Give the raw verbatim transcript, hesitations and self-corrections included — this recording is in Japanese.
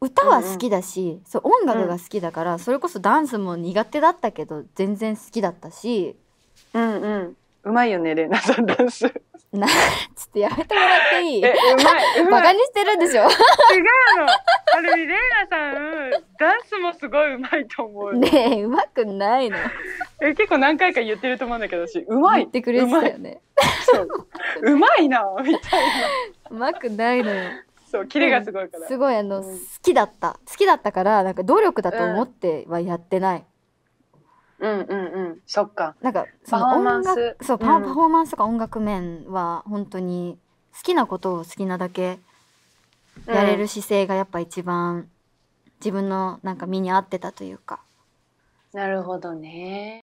歌は好きだし、そう音楽が好きだから、それこそダンスも苦手だったけど全然好きだったし。 うんうん。うまいよね、レイナさんダンス。 なちょっとやめてもらっていい？ え、うまい、うまい。 バカにしてるんでしょ。 違うの。あれ、レイナさん、ダンスもすごいうまいと思う。 ねえ、うまくないの。 え、結構何回か言ってると思うんだけどし、うまい。 言ってくれてたよね。 そう。うまいな、みたいな。 うまくないのよ。 そう、キレがすごいから。 すごいあの、 うん、 好きだった。好きだったから、なんか努力だと思ってはやってない。 うんうんうん、そっか。 なんかその音楽、そう、パ、 うん、 パフォーマンスとか音楽面は本当に好きなことを好きなだけやれる姿勢がやっぱ一番自分のなんか身に合ってたというか。 なるほどね。